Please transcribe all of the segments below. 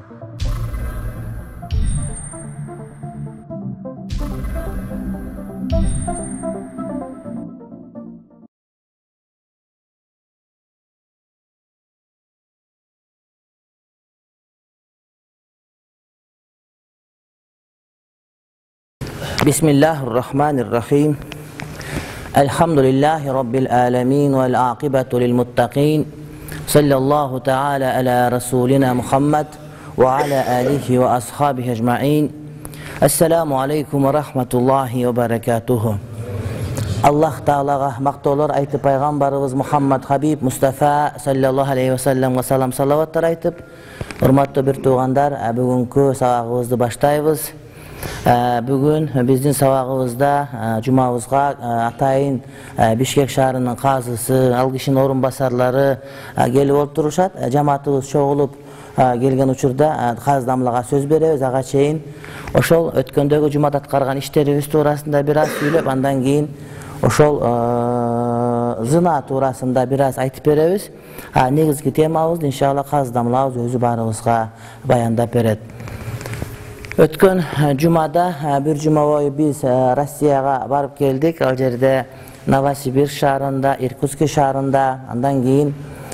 Bismillahirrahmanirrahim. Elhamdülillahi Rabbil alemin vel aqibatu lil muttaqin. Sallallahu teala ala Resulina Muhammed ve ala alihi ve ashabihi ecma'in. Esselamu aleyküm ve rahmetullahi ve berekatuhu. Allah Ta'ala'a maqtolor aytıp Peygamberimiz Muhammed Habib Mustafa sallallahu aleyhi ve sellem ve salam salavatlar aytıp, hurmatlı bir tuğandar, bugünkü sabahımızı başlayız. Bugün bizden sabahımızda Cuma'mızga atayın Bişkek şahrının qazısı, algışın orunbasarları gelip oturuşat. Cemaatımız çoğulup gelgen uçurda qazdamlığa söz berебiz. Ağa çeyin oşol ötkendögü Cuma'da atkargan işlerimiz tuğrasında biraz söylep, andan keyin oşol zina tuğrasında biraz aytıp berебiz. Negizgi temabız inşallah qazdamlağız özü barımızga bayandap beret. Ötken Cuma'da bir Cuma boyu biz Rusiyaga barıp geldik. Al jerde Novosibirsk şahrında, Irkutsk şahrında, andan keyin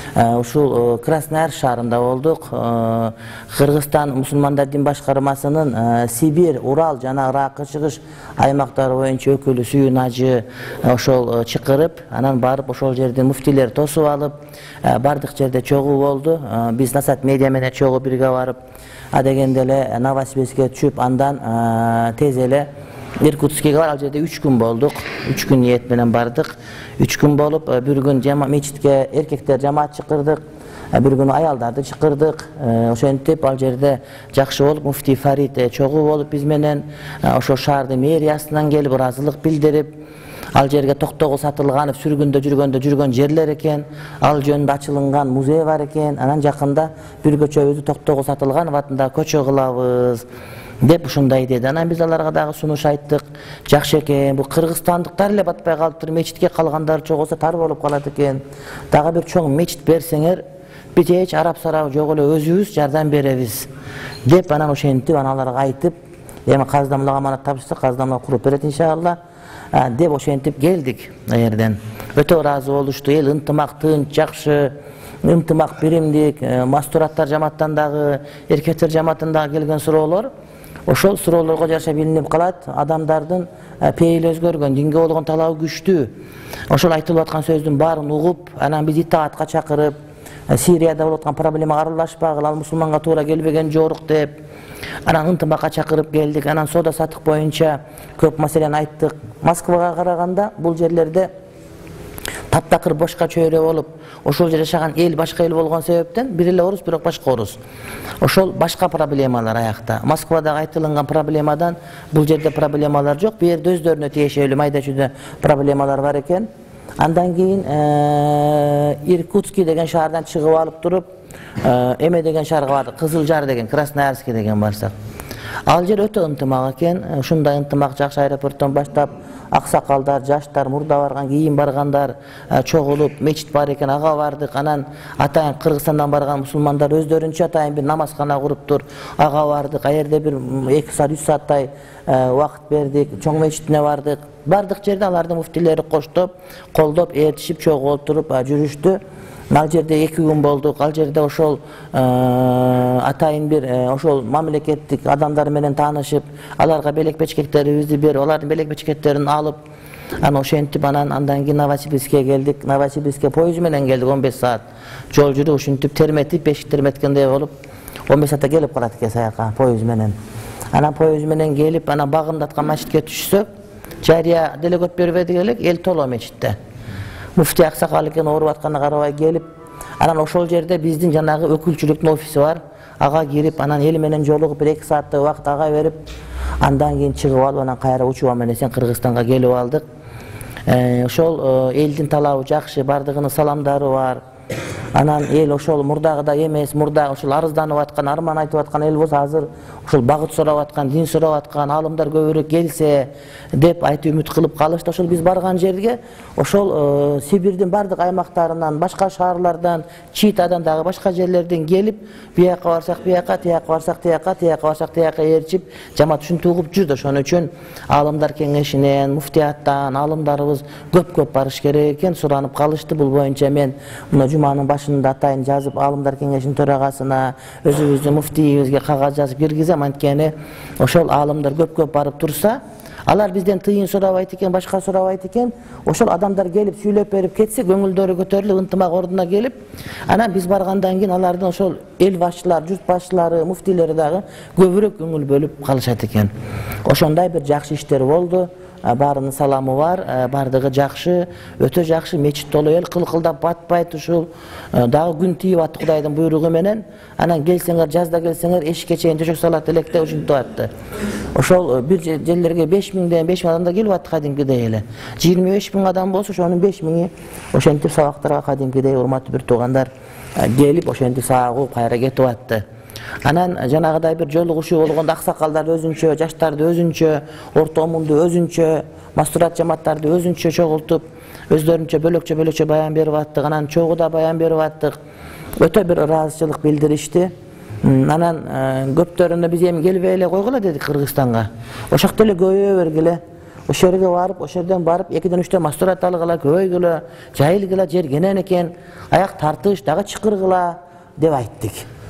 uşul Krasnoyarsk şahrında olduk. Kırgızstan Musulmanlar Din Başkarmasının Sibir, Ural jana Irakka çıkış aymaqtары boyunca ökülü Suyun Hacı oşol çıkırıp, anan barıp oşol жерден muftiler tosup alıp, bardık jerde çoğu oldu. Biz Nasat Media menen çoğu birge barıp, adegенделе Novosibirsk'e çüp, andan tezele Irkutsk'e var. Al jerde 3 gün bolduk. 3 gün niyet menen bardık. 3 gün bolup bir gün meçitke erkekler cemaat çıkırdık. Bir gün ayaldardı çıkırdık. Oşentip al jerde jakşı bolup mufti Farid çoğu bolup biz menen oşo şahrdı meriyasынан gelip razılık bildirip, al жерге токтогу сатылган, sürgündө жүргөн жерлер экен, ал жөнүндө ачылган музей бар экен. Анан жакында бир көчөбүздү токтогу сатылган атында көчө кылабыз деп ушундай деди. Анан биз аларга дагы сунуш айттык. Жакшы экен, бул кыргызстандыктар эле батпай калыптыр, мечитке калгандар чоң болсо тар болуп калат экен. Дагы бир чоң мечит берсеңер, биз эч арап сарабы жок эле өзүбүз жардам беребиз деп анан ошентип аналарга айтып, эми каздамлык аманат тапшырсак, каздамлык куруп берет иншалла деп ошентип келдик. Жерден өтө ыраазы болушту. Эл ынтымак, тынч, жакшы, ынтымак, биримдик, мастураттар жамааттан дагы, эркектер жамаатынан келген суроолор ошол суроолорго жараша билинип калат. Адамдардын пейили өзгөргөн, динге болгон талабы күчтүү. Ошол айтылып аткан сөздүн баарын угуп, анан биз итаатка чакырып, Сирияда болуп аткан проблемага аралашпагыла, ал мусулманга туура келбеген жорук деп, анан ынтымакка чакырып келдик. Анан соода сатык боюнча көп маселени айттык. Москвага караганда бул жерлерде таптакыр бошко чөйрө болуп, ошол жерде жашаган эл башка эл болгон себептен бир эле орус, бирок башка орус. Ошол башка проблемалар аякта. Москвадагы айтылган проблемадан бул жерде проблемалар жок. Бу жерде өздөрүнө тиешелүү майда чүйдө проблемалар бар экен. Андан кийин Иркутск деген шаардан чыгып алып туруп, эме деген шаарга бардык, Кызылжар деген, Красноярск деген барсак. Ал жер өтө ынтымак экен. Ушундай ынтымак жакшы аэропорттон баштап аксакалдар, жаштар, мурда барган, кийин баргандар чогулуп, мечит бар экен, ага бардык. Анан атайын Кыргызстандан барган мусулмандар өздөрүнчө атайын бир намазкана куруптур, ага бардык. Аерде бир 2 саат 3 сааттай убакыт бердик, чоң мечитине бардык. Бардык жерде алардын муфтилери коштоп, колдоп, ээрчишип, чогулуп туруп жүрүштү. Ал жерде 2 күн болдук. Ал жерде ошол атайын бир ошол мамлекеттик адамдар менен таанышып, аларга белек бечкектерибизди берип, алардын белек бечкектерин алып, анан ошентип андан кийин Новосибирскке келдик. Новосибирскке поезд менен келдик, 15 саат жол жүрүп, ушинтип терметип, бешик терметкендей болуп, 15 саатта келип калат экен саяка поезд менен. Анан поезд менен келип, анан багымдаткан мечитке түшсөк, жарыя делегат бербеди элек, эл толо мечитте. Муфти аксакал экен, ооруп атканына карабай келип, анан ошол жерде биздин жанагы өкүлчүлүктүн офиси бар. Ага кирип, анан эл менен жолугуп 1-2 сааттай убакыт ага берип, андан кийин чыгып алып, анан кайра учуба менен Кыргызстанга келип алдык. Ошол элдин талабы жакшы, бардыгынын саламдары бар. Анан эл ошол мурдагыдай эмес, мурда ошол арызданып аткан, арман айтып аткан эл болсо азыр ошол багыт сурап аткан, дин сурап аткан, алымдар көбүрөөк келсе деп айтып үмүт кылып калышты. Ошол биз барган жерге ошол Сибирдин бардык аймактарынан, башка шаарлардан, Читадан дагы башка жерлерден келип, бияка барсак бияка, тияка барсак тияка, тияка барсак тияка ээрчип, жамаат ушинтип угуп жүрдү. Ошон үчүн Алымдар кеңешинен, муфтияттан алымдарыбыз көп барыш керек экен, суранып калышты. Бул боюнча мен мына жуманын башында атайын жазып, Алымдар кеңешинин төрагасына, өзүбүздүн муфтийибизге кагаз жазып киргизем. Анткени ошол алымдар көп барып турса, алар бизден тыйын сурабайт экен, башка сурабайт экен. Ошол адамдар келип сүйлөп берип кетсе, көңүлдөрү көтөрүлүп, ынтымак ордуна келип, анан биз баргандан кийин алардын ошол эл башчылары, журт башчылары, муфтилери дагы көбүрөөк көңүл бөлүп калышат экен. Ошондой бир жакшы иштер болду. Баарынын саламы бар, бардыгы жакшы, өтө жакшы. Мечит толо эл кылкылдап батпайт, ушул дагы күн тийип атты Кудайдын буйругу менен. Анан келсеңер, жазда келсеңер, эшикке чейин төшөк салат электе ушинтип атты. Ошол бир жерлерге 5000 адам да келип атты кадимкидей эле. 25 000 адам болсо, ошонун 5000-и ошентип сабактарга кадимкидей урматтуу бир туугандар келип, ошентип сабак угуп кайра кетип атты. Анан жанагыдай бир жолугушуу болгондо аксакалдар өзүнчө, жаштарды өзүнчө, орто омунду өзүнчө, мастурат жамааттарды өзүнчө чогултуп, өздөрүнчө бөлөкчө баян берип аттык. Анан чогуу баян берип аттык. Өтө бир ыраазычылык билдиришти. Анан көптөрүнө биз эми келбей эле койгула дедик Кыргызстанга. Ошакта эле көбөйө бергиле. Ошол жерге барып, ошол жерден барып 2-3 мастурат алгыла, көбөйгүлө, жайылгыла, жер кенен экен, аяк тартыш дагы чакыргыла деп айттык.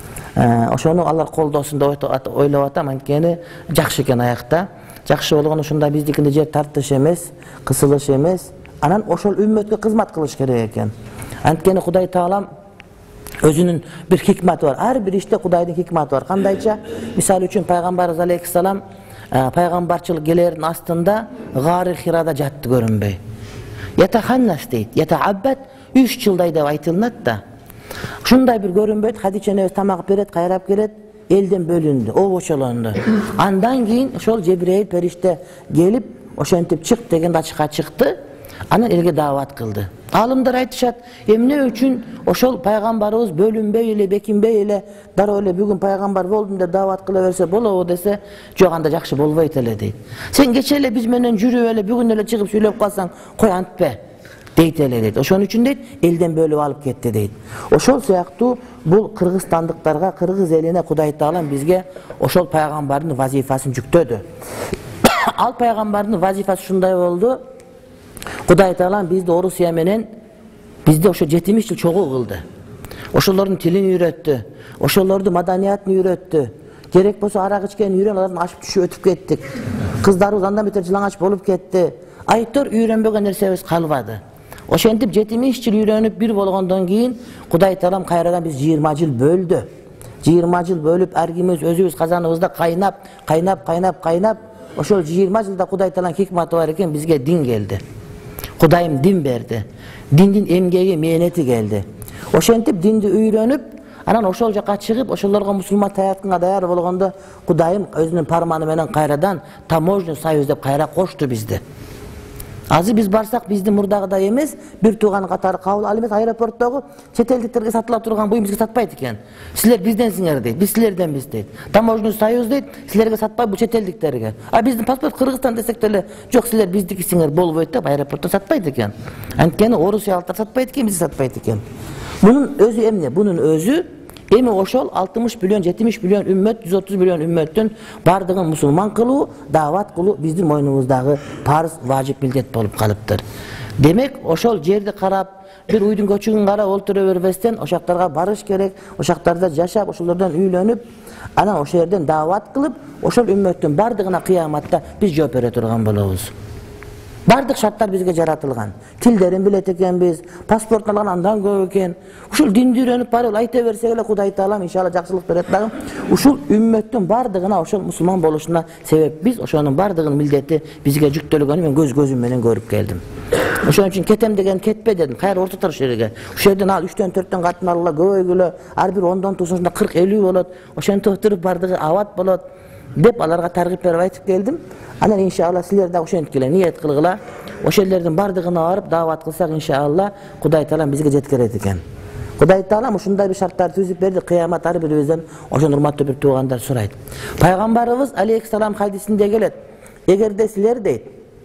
Ошону алар колдосун деп ойлоп атам. Анткени жакшы экен аякта. Жакшы болгон ушундай биздикинде жер тартыш эмес, кысылыш эмес. Анан ошол үммөткө кызмат кылыш керек экен. Анткени Кудай Таалам өзүнүн бир хикматы бар. Ар бир иште Кудайдын хикматы бар. Кандайча? Мисалы үчүн Пайгамбарыбыз алейхиссалам пайгамбарчылык келердин астында Гары Хирада жатты көрүнбөй. Ятаханнас дейт, ятааббат 3 жылдай деп айтылат да. Ушундай бир көрүнбөйт. Хадича энебиз тамак берет, кайрап келет, элден бөлүндү, обочолонду. Андан кийин ошол Жебирейил периште келип, ошентип чык дегенде ачыкка чыкты. Анан элге даават кылды. Алымдар айтышат, эмне үчүн ошол пайгамбарыбыз бөлүнбөй эле, бекинбей эле, дароо эле бүгүн пайгамбар болдум деп даават кыла берсе болобу десе, жок, анда жакшы болбойт эле дейт. Сен кече эле биз менен жүрүп эле, бүгүн эле чыгып сүйлөп калсаң, кой антпе дейт эле дейт. Ошон үчүн дейт, элден бөлүп алып кетти дейт. Ошол сыяктуу бул кыргызстандыктарга, кыргыз элине Кудай Таалам бизге ошол пайгамбардын вазифасын жүктөдү. Ал пайгамбардын вазифасы ушундай болду. Кудай Таалам бизди Орусия менен бизди ошо 70 жыл чогуу кылды. Ошолордун тилин үйрөттү, ошолордун маданиятын үйрөттү. Керек болсо арак ичкен үйрөн ашып түшүп өтүп кеттик. Кыздарыбыз андан бетер жылаңач болуп кетти. Айтор үйрөнбөгөн нерсебиз калбады. Ошентип 70 жыл үйрөнүп бир болгондон кийин Кудай Таалам кайрадан биз 20 жыл бөлдү. 20 жыл бөлүп ар кимибиз өзүбүз казаныбызда кайнап, ошол 20 жылда Кудай Таалам хикматы бар экен, бизге дин келди. Кудайым дин берди. Диндин эмгеги, мээнети келди. Ошентип динди үйрөнүп, анан ошол жака чыгып, ошолорго мусулман таятканга даяр болгондо Кудайым өзүнүн парманы менен кайрадан таможня союз деп кайра кошту бизди. Азыр биз барсак, биздин мурдагыдай эмес, бир тууган катары кабыл ал эмес, аэропорттогу чет элдиктерге сатыла турган буюм бизге сатпайт экен. Силер бизденсиңер дейт, биз силерденбиз дейт. Таможня союз дейт, силерге сатпай бул чет элдиктерге. А биздин паспорт Кыргызстан десек деле, жок, силер биздикисиңер болбойт деп аэропортто сатпайт экен. Анткени орусиялыктар сатпайт экен, биз сатпайт экен. Мунун өзү эмне? Бунун өзү эми ошол 60 миллион, 70 миллион үммөт, 130 миллион үммөттүн бардыгын мусулман кылуу, даават кылуу биздин мойнубуздагы парыз, важип, милдет болуп калыптыр. Демек, ошол жерди карап, бир уйдун көчүгүн карап олтура бербестен, ошактарга барыш керек, ошактарда жашап, ошолордон үйлөнүп, анан ошол жерден даават кылып, ошол үммөттүн бардыгына кыяматта биз жооп бере турган болобуз. Бардык шарттар бизге жаратылган. Тилдерин билет экенбиз, паспорт алган андан көп экен. Ушул динди үйрөнүп барып айта берсек эле Кудай Таалам иншалла жакшылык берет дагы. Ушул үммөттүн бардыгына ошол мусулман болушуна себеп биз, ошонун бардыгынын милдети бизге жүктөлгөнүн мен көзүм менен көрүп келдим. Ошон үчүн кетем деген кетпе дедим. Кайра орто тур жерге. Ошол жерден ал 3-4 катын алгыла, көбөйгүлө, ар бир 10 туусунда 40-50 болот. Ошентип отуруп бардыгы абат болот деп аларга таргып берип айтып келдим. Анан иншалла силер да ошентип эле ниет кылгыла. Ошол жердин бардыгына барып даават кылсак иншалла Кудай Таалам бизге жеткирет экен. Кудай Таалам ушундай бир шарттарды түзүп берди, кыямат ар бирибизден ошону урматтуу бир туугандар сурайт. Пайгамбарыбыз алейхиссалам хадисинде келет: эгерде силер дейт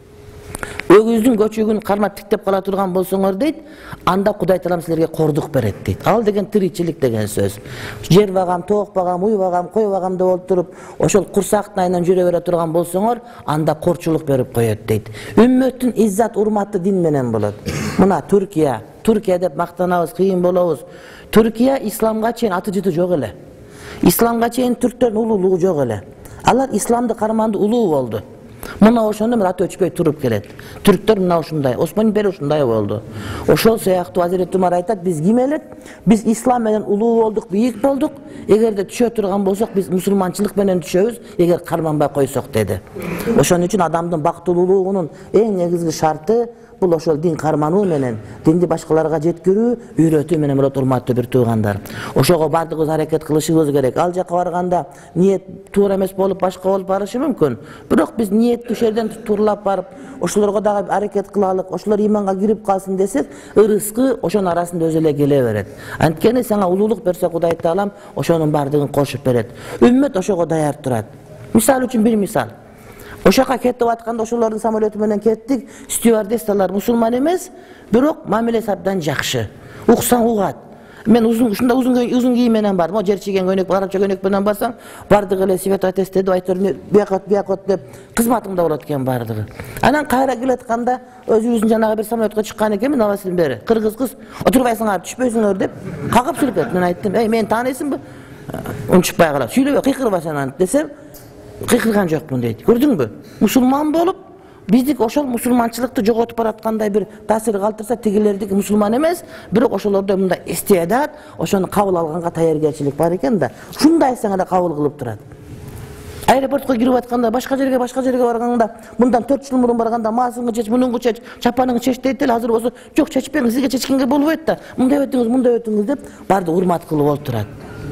өгүздүн көчөгүн кармап тиктеп кала турган болсоңор дейт, анда Кудай Таалам силерге кордук берет дейт. Ал деген тиричилик деген сөз. Жер багам, тоок багам, уй багам, кой багам деп болуп туруп, ошол курсактын айынан жүрө бере турган болсоңор, анда корчулук берип коет дейт. Үммөттүн иззат урматы дин менен болот. Мына Түркия деп мактанабыз, кыйын болобуз. Түркия исламга чейин аты жыты жок эле. Исламга чейин түрктөрдүн улуулугу жок эле. Алар исламды карманды улуу болду. Мына ошондо аты өчпөй туруп келет. Түрктөр мына ушундай, Осман империя ушундай болду. Ошол сыяктуу Азирет Умар айтат: биз ким элек? Биз ислам менен улуу болдук, бийик болдук. Эгерде түшө турган болсок, биз мусулманчылык менен түшөбүз, эгер карманбай койсок деди. Ошон үчүн адамдын бактылуулугунун эң негизги шарты бул ошол дин кармануу менен, динди башкаларга жеткирүү, үйрөтүү менен болот, урматтуу бир туугандар. Ошого бардыгыбыз аракет кылышыбыз керек. Ал жака барганда ниет туура эмес болуп, башка болуп барышы мүмкүн. Бирок биз ниетти ошерден тууралап барып, ошолорго дагы аракет кылалык, ошолор иманга кирип калсын десек, ырыскы ошонун арасында өзү эле келе берет. Анткени сага улуулук берсе Кудай Таалам ошонун бардыгын кошуп берет. Үммөт ошого даяр турат. Мисал үчүн бир мисал. Ошака кетип атканда ошолордун самолету менен кеттик. Стюардессалар мусулман эмес, бирок мамилеси абдан жакшы. Уксаң угат. Мен ушунда узун кийим менен бардым. О жер чиген көйнөк, арабча көйнөк менен барсаң, бардыгы эле светотест деди, айтыр биякот деп кызматыңда болот экен бардыгы. Анан кайра келатканда өзүбүздүн жанагы бир самолетке чыккан экенмин, абасынан бери. Кыргыз кыз: "Отурбайсыңар, түшпөйсүңөр" деп какып сүрөт. Мен айттым: "Эй, мени тааныйсыңбы?" Унчукпай калат. "Сүйлөбө, кыйкырба сен аны" десем, кыйкырган жокмун дейт. Көрдүңбү? Мусулман болуп, биздик ошол мусулманчылыкты жоготуп бараткандай бир таасир калтырса, тигилердики мусулман эмес, бирок ошолордо мындай истиядат, ошону кабыл алганга таяргарчылык бар экен да. Ушундай айтсаң да кабыл кылып турат. Аэропортко кирип атканда, башка жерге барганда, мындан 4 жыл мурун барганда, маасыңды чеч, мунуңду чеч, чапаныңды чеч дейт эле. Азыр болсо, жок чечпеңиз, сизге чечкенге болбойт да. Мындай өтүңүз деп барды урмат кылып олтурат.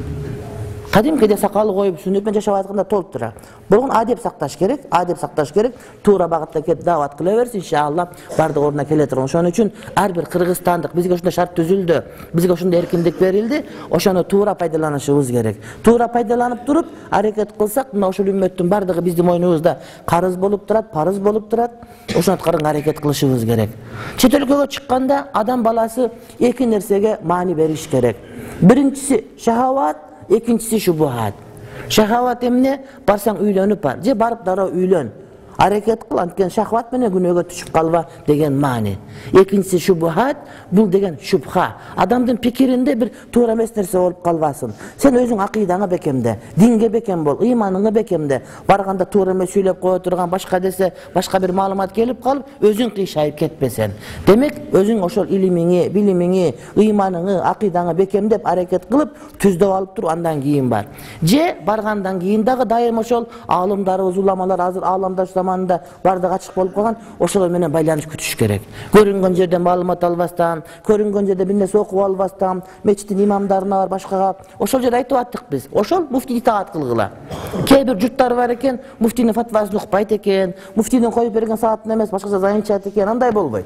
Кадимкиде сакалы коюп сүннөтмен жашап атканда толуп турат. Бирок адеп сакташ керек, туура багытта кетип даават кыла берсин, иншалла бардык ордуна келе турган. Ошон үчүн ар бир кыргызстандык бизге ушундай шарт түзүлдү, бизге ушундай эркиндик берилди, ошону туура пайдаланышыбыз керек. Туура пайдаланып туруп, аракет кылсак, мына ошол үммөттүн бардыгы биздин мойнубузда карыз болуп турат, парыз болуп турат. Ошону аткарганга аракет кылышыбыз керек. Чет өлкөгө чыкканда адам баласы эки нерсеге маани бериш керек. Биринчиси шахават, экинчиси шубухат. Шахават эмне? Барсаң үйлөнүп бар, же барып дароо үйлөн. Аракет кыл, анткени шахват менен күнөөгө түшүп калба деген маани. Экинчиси шубухат, бул деген шубха. Адамдын пикиринде бир туура эмес нерсе болуп калбасын. Сен өзүң акыйдаңа бекемде, динге бекем бол, ыйманыңа бекемде. Барганда туура эмес сүйлөп кое турган, башка десе, башка бир маалымат келип калып, өзүң кыйшайып кетпесен. Демек, өзүң ошол илимиңи, билимиңи, ыйманыңы, акыйдаңы бекемдеп аракет кылып, түздөп алып туруп андан кийин бар. Же баргандан кийин дагы дайым ошол аалымдарыбыз, уламалар азыр ааламда заманында бардык ачык болуп калган, ошолор менен байланыш күтүш керек. Көрүнгөн жерден маалымат албастан, көрүнгөн жерде бир нерсе окуп албастан, мечиттин имамдарына бар, башкага ошол жерде айтып аттык биз. Ошол муфтийди итаат кылгыла. Кээ бир журттар бар экен, муфтийдин фатвасын укпайт экен, муфтийдин коюп берген саатын эмес, башкача зайынчат экен, андай болбойт.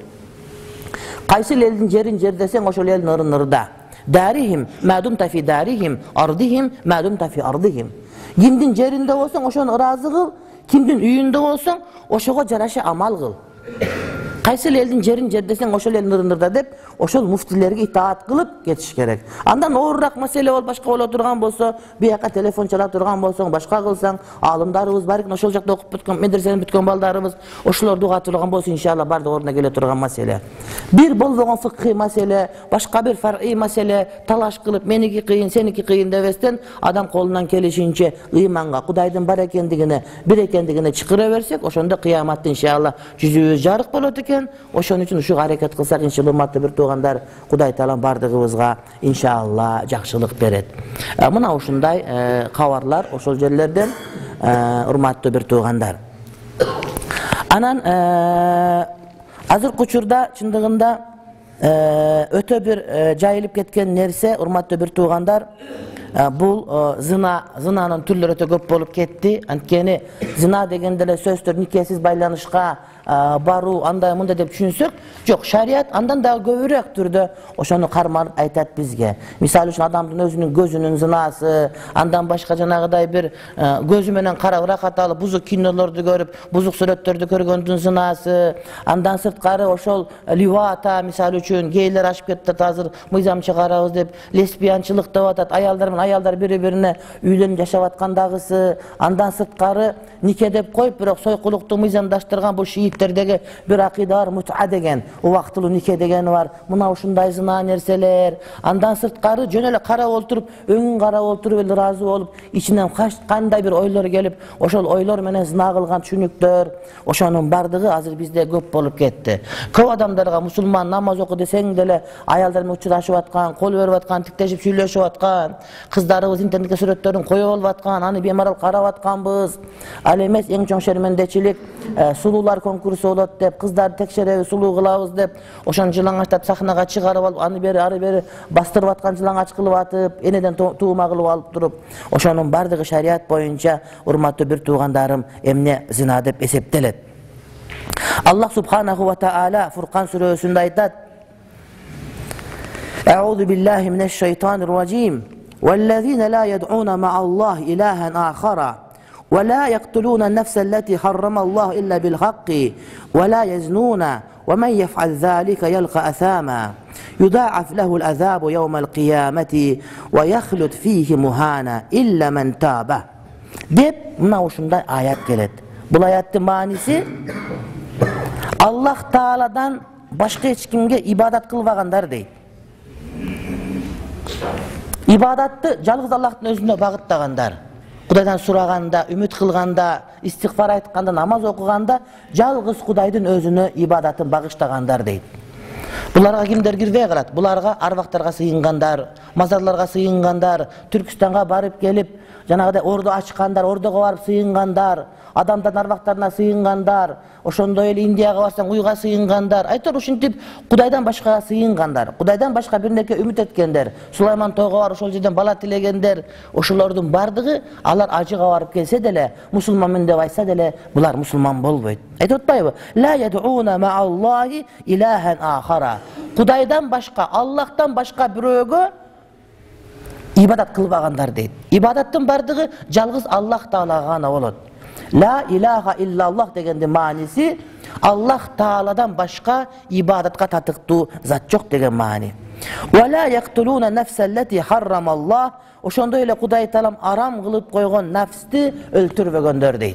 Кайсы элдин жерин жердесең, ошол элдин ырын ырда. Дарихим мадум тафи дарихим, ардихим мадум тафи ардихим. Кимдин жеринде болсоң, ошону ыраазы кыл, кимдин үйүндө болсоң, ошого жараша амал кыл. Кайсы элдин жерин жердесең, ошол элдин ырын ырда деп, ошол муфтилерге итаат кылып кетиш керек. Андан оорураак маселе болуп башка боло турган болсо, бияка телефон чала турган болсоң, башка кылсаң, аалымдарыбыз бар экен, ошол жакта окуп бүткөн, медресени бүткөн балдарыбыз, ошолорду уга турган болсо, иншалла бардык ордуна келе турган маселе. Бир болбогон фикхи маселе, башка бир фар'ий маселе талаш кылып, меники кыйын, сеники кыйын дебестен, адам колунан келишинче ыйманга, Кудайдын бар экендигине, бир экендигине чакыра берсек, ошондо кыяматта иншалла жүзүбүз жарык болот экен. Ошон үчүн ушуга аракет кылсак, иншалла урматтуу бир туугандар, Кудай Таалам бардыгыбызга иншалла жакшылык берет. Мына ушундай кабарлар ошол жерлерден, урматтуу бир туугандар. Анан азыркы учурда чындыгында өтө бир жайылып кеткен нерсе, урматтуу бир туугандар, бул зынанын түрлөрү өтө көп болуп кетти. Анткени зына дегенде эле сөздөр никесиз байланышка, баруу андай мындай деп түшүнсөк, жок, шарият андан дагы көбүрөөк түрдө ошону кармалып айтат бизге. Мисалы үчүн адамдын өзүнүн көзүнүн зынасы, андан башка жанагыдай бир көзү менен карап рахат алып бузук кинолорду көрүп, бузук сүрөттөрдү көргөндүн зынасы, андан сырткары ошол ливата, мисалы үчүн гейлер ашып кетти азыр мыйзам чыгарабыз деп лесбиянчылык деп атат, аялдар менен аялдар бири-бирине үйлөнүп жашап аткандагысы, андан сырткары нике деп коюп, бирок сойкулукту мыйзамдаштырган бул шииттердеги бир акыйда бар, мут'a деген, убактылуу нике дегени бар. Мына ушундай зына нерселер. Андан сырткары жөн эле карап отуруп, өңүн карап отуруп эле ыраазы болуп, ичинен кандай бир ойлор келип, ошол ойлор менен зына кылган түшүнүктөр, ошонун бардыгы азыр бизде көп болуп кетти. Көп адамдарга мусулман намаз оку десең деле аялдар менен учурашып аткан, кол берип аткан, тиктешип сүйлөшүп аткан, кыздарыбыз интернетке сүрөттөрүн коюп алып аткан, аны бемарал карап атканбыз. Ал эмес эң чоң шермендечилик, сулуулар конкурсу болот деп, кыздарды текшеребиз, сулуу кылабыз деп, ошону жылаңачтап сахнага чыгарып алып, аны бери ары бери бастырып аткан жылаңач кылып атып, энеден туума кылып алып туруп, ошонун бардыгы шарият боюнча, урматтуу бир туугандарым, эмне зина деп эсептелет. Аллах субханаху ва таала Фуркан сүрөсүндө айтат: А'удhu billahi minash shaytanir rajim. Wallazina la yad'una ma'allahi ilahan akhara ولا يقتلون النفس التي حرم الله إلا بالحق ولا يزنون ومن يفعل ذلك يلقى أثاما يضاعف له العذاب يوم القيامة ويخلد فيه مهانا إلا من تاب deb mına uşunday ayet gelet. Bu ayetin manisi Allah Taala'dan başka hiç kimge ibadat kılmaganlar deyil. İbadatты жалгыз Аллахтын өзүнө багыттагандар. Кудайдан сураганда, үмүт кылганда, истигфар айтканда, намаз окуганда жалгыз Кудайдын өзүнө ибадатын багыштагандар дейт. Буларга кимдер кирбей калат? Буларга арбактарга сыйынгандар, мазарларга сыйынгандар, Түркүстанга барып келип, жанагыдай ордо ачкандар, ордого барып сыйынгандар, адамдардын арбактарына сыйынгандар, ошондой эле Индияга барсаң уйга сыйынгандар, айтор ушинтип Кудайдан башкага сыйынгандар, Кудайдан башка бир нерсе үмүт эткендер, Сулайман тоого барып ошол жерден бала тилегендер, ошолордун бардыгы алар ажыга барып келсе деле, мусулманмын деп айтса деле, булар мусулман болбойт. Айтып атпайбы? Ла яд'уна ма'аллахи илахан ахара. Кудайдан башка, Аллахтан башка бирөөгө ибадат кылбагандар дейт. Ибадаттын бардыгы жалгыз Аллах Таалага гана болот. La ilaha illallah degендин мааниси Аллах Тааладан башка ибадатка татыктуу зат жок деген маани. Wa la yaqtuluna nafsa allati harrama Allah, ошондой эле Кудай Таалам арам кылып койгон нафсти өлтүрбөгөндөр дейт.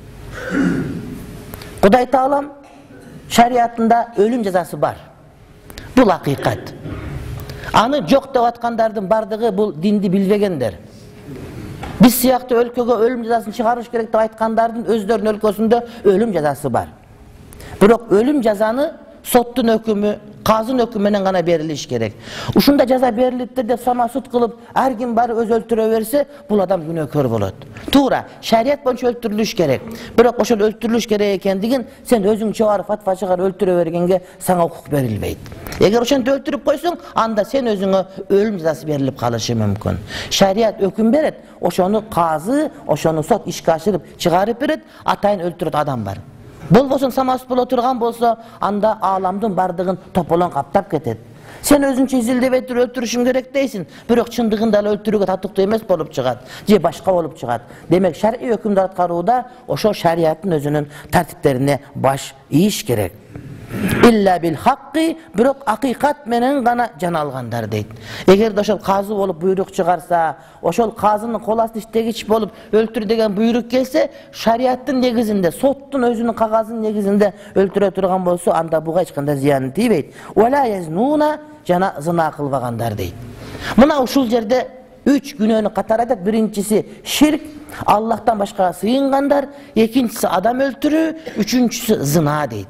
Кудай Таалам шариятында өлүм жазасы бар. Бул акыйкат. Аны жок деп аткандардын бардыгы бул динди билбегендер. Biz siyaqtı өлкөгө өлүм жазасын чыгарыш керек деп айткандардын өздөрүнүн өлкөсүндө өлүм жазасы бар. Бирок өлүм жазаны соттун өкүмү, казын өкүмү менен гана берилиш керек. Ушунда жаза берилипти деп самасут кылып, ар ким бары өз өлтүрө берсе, бул адам күнөөкөр болот. Туура, шарият боюнча өлтүрүлүш керек. Бирок ошол өлтүрүлүш керек экендигин сен өзүң чыгарып фатва чыгарып өлтүрө бергенге сага укук берилбейт. Эгер ошентип өлтүрүп койсоң, анда сен өзүңө өлүм жазасы берилип калышы мүмкүн. Шарият өкүм берет, ошону казы, ошону сот ишке ашырып чыгарып берет, атайын өлтүрөт адам бар. Болбосун самасут боло турган болсо, анда ааламдын бардыгын тополон каптап кетет. Сен өзүнчө изилдеп өлтүрүшүң керек дейсиң, бирок чындыгында өлтүрүүгө татыктуу эмес болуп чыгат, же башка болуп чыгат. Демек шар'ий өкүмдү аткарууда ошо шариаттын өзүнүн тартиптерине баш ийиш керек. Illa bil haqqi, бирок акыйкат менен гана жана алгандар дейт. Эгерде ошол казы болуп буйрук чыгарса, ошол казынын кол асты иштегич болуп өлтүр деген буйрук келсе, шариаттын негизинде, соттун өзүнүн кагазынын негизинде өлтүрө турган болсо, анда буга эч кандай зыяны тийбейт. Вала язнуна, жана зына кылбагандар дейт. Мына ушул жерде 3 күнөөнү катар айтат. Биринчиси ширк, Аллахтан башкага сыйынгандар, экинчиси адам өлтүрүү, үчүнчүсү зына дейт.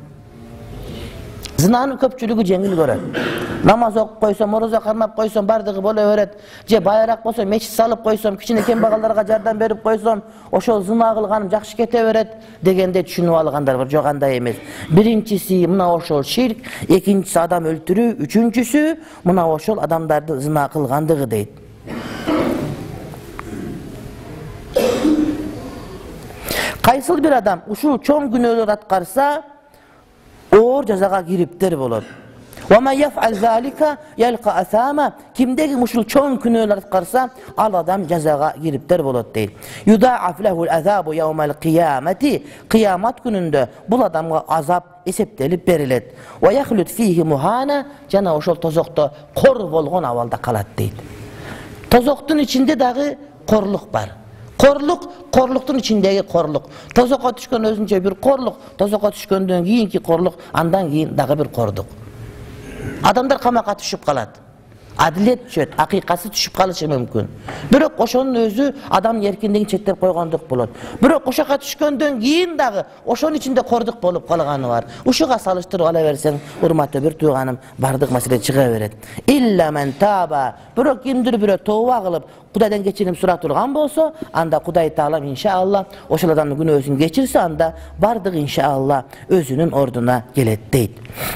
Зынанын көпчүлүгү жеңил көрөт. Намаз окуп койсом, орозо кармап койсом, бардыгы боло берет. Же байыраак болсо мечит салып койсом, кичине кембагалдарга жардам берип койсом, ошол зына кылганым жакшы кете берет дегенде түшүнүп алгандар бар. Жок, андай эмес. Биринчиси мына ошол ширк, экинчиси адам өлтүрүү, үчүнчүсү мына ошол адамдарды зына кылгандыгы дейт. Кайсыл бир адам ушул чоң күнөөлөр аткарса, Oor jazaga giriptir bolot. Wa men yef'al zalika yalqa asama. Kimdeki muşul çoğun günöler atkarsa al adam jazaga giriptir bolot deyil. Yuda'af lehu'l azabu yevmel kıyameti. Kıyamet gününde bul adamga azap eseptelip berilet. Ve yahlut fihi muhana. Jana oşol tozokta kor bolgon avalda kalat deyil. Tozoktun içinde dağı korluk var. Korluktun içindeki korluk. Tozoka düşkön özünce bir korluk. Tozoka düşköndön kiyinki korluk. Andan kiyin dağı bir korduk. Adamlar kamaka düşüp kalat. Adilet düşet, hakikası düşüp kalışı mümkün. Bирок oşonun özü adam erkinliğini çektep koygandык bolot. Bирок oşaka düşköndön kiyin dağı oşonun içinde korduk bolup kalgаны var. Uşuga salıştırıp ala versen, urmatlı bir tuğanım bardık mesele çıga beret. İlla men taba. Bирок kimdir bire tövbe kılıp Kudaydan geçirim surat turgan bolsa, anda Kuday Taalam inşallah oşol adamın günü özün geçirse anda bardık inşallah özünün orduna gelet deyit.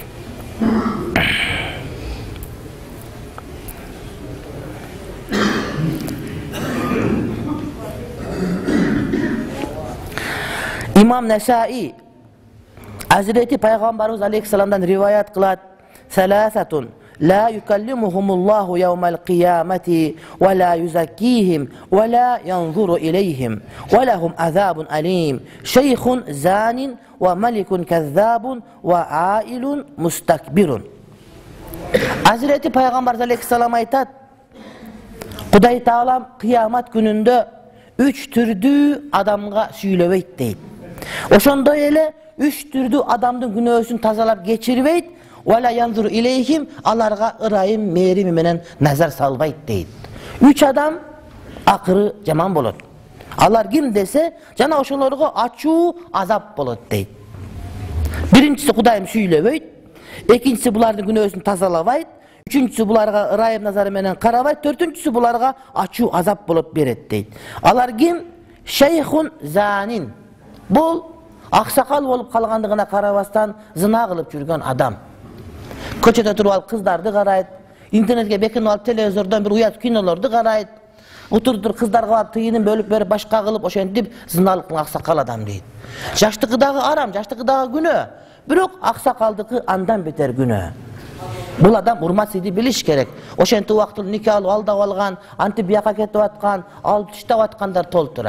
İmam Nesai Hazreti Peygamberimiz Aleyhisselam'dan rivayet kılat. Selasatun la yukallimuhumullahu yevmel kıyameti ve la yuzakkihim ve la yanzuru ileyhim ve lehum azabun alim. Şeyhun zanin ve melikun kezzabun ve ailun mustakbirun. Hazreti Peygamberimiz Aleyhisselam aytat. Kuday Taalam kıyamet gününde 3 türdü adamga süylebeyt deyit. Oşonda ele 3 türdü adamdın günөөsүн tazalap geçiribeyt. Wala yanzuru ileyhim alarga ırayım merimi menen nazar salbayt deyit. 3 adam akırı jaman bolot. Alar kim dese jana oşolorgo açуу azap bolot deyit. Birincisi Kudayım süylebeyt. Ekincisi bulardın günөөsүн tazalabayt. Üçüncüsü bularga ırayım nazarı menen karabayt. Dörtüncüsü bularga açуу azap bolup beret deyit. Alar kim? Şeyhun zanin. Bul aksakal olup kalgandığına karabastan zina kılıp жүрген adam. Köçede turup alıp kızlardı karayt. İnternetke bekin alıp televizordan bir uyat kinolardı karayt. Oturdur kızlarga alıp tıyının bölüp verip başka kılıp oşentip zinalıkın aksakal adam deyit. Jaştıkıdağı aram, jaştıkıdağı günü. Bирок aksakaldıkı andan beter günü. Bul adam urmat sidi biliş gerek. Oşenti uaqtıl nikahlı aldap algan, antibiyaka ketip atkan, alıp tiştap atkanlar toltura.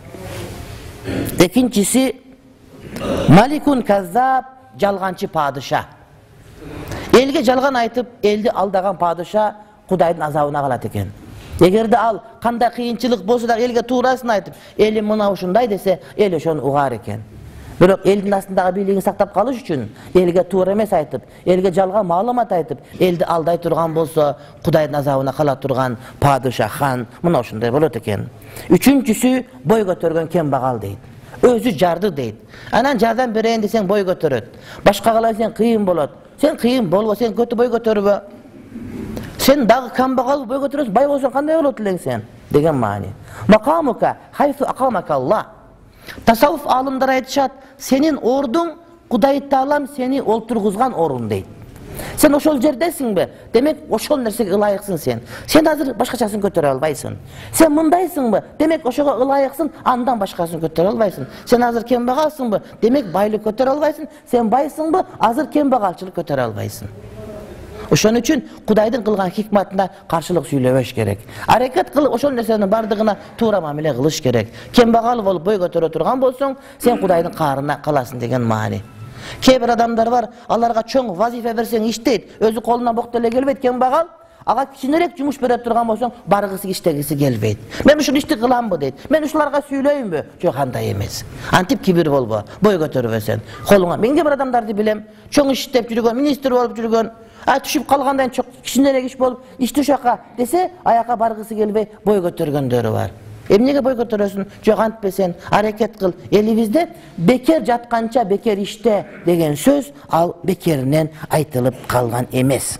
Ekincisi Malikun Kazzab, jalgançı padişah. Elge jalgan aytıp eldi aldagan padişah Kudaydın azabına kalat eken. Egerde al kандай kıyınçılık bolsa da elge tuğrasını aytıp eli mına uşunday dese el oşonu ugar eken. Bирок elin aslındağı birliğini saktap kalış üçün elge tuğra emes aytıp, elge jalgan malumat aytıp eldi alday turgan bolsa Kudaydın azabına kalat turgan padişah han mına uşunday bolot eken. Üçüncüsü boy götörgön kembagal deyit. Özü jardı deyit. Anan jardan bereyin desen boy götöröt. Başka kalay sen kıyın bolot. Sen kıyın bolbo, sen kötü boy götörübö. Sen dağı kambaqal boy götürösün, bay bolsan kanday bolot dileň sen? Degen mani. Makamuka haythu aqamaka Allah. Tasavvuf alımdары aytışat, senin ordun Kuday Taalam seni olturguzgan orun deyit. Sen oşol jerdesin be. Demek oşol nersege ılayıksın sen. Sen hazır başkaçasını götüre albaysın. Sen mındaysın mı? Demek oşoga ılayıksın, andan başkasını götüre albaysın. Sen hazır kembagalsın mı? Demek baylık götüre albaysın. Sen baysın mı? Hazır kembagalçılık götüre albaysın. Oşon üçün Kudaydın kılgan hikmatına karşılık süylöböş gerek. Hareket kılıp oşol nersenin bardığına tuğra mamile kılış gerek. Kembagal bolup boy götüre turgan bolsoň, sen Kudaydın karına kalasın degen mani. Kebir adamlar var, alarga çoğun vazife versen işteyt, özü koluna boktele gelbeyt kembagal. Aga kiçinerek jumuş berip turgan bolsoň, bargысы iştegisi gelbeyt. Men uşul işti kılamby deyt. Men uşularga süyleyimbi? Jok андай emes. Antip kibir bolbo, boy götürübesen. Koluna men kebir adamdardy bilem, çoğun iştep жүрgön, ministr bolup жүрgön. Düşüp kalgandan çok kiçinerek iş bolup, işti uşaka dese, ayaka bargысы gelbey boy götürgöndörü var. Emnege boy götürösün, jok antpesen, hareket kıl. Elibizde beker jatkança beker işte degen söz al bekerinden aytılıp kalgan emes.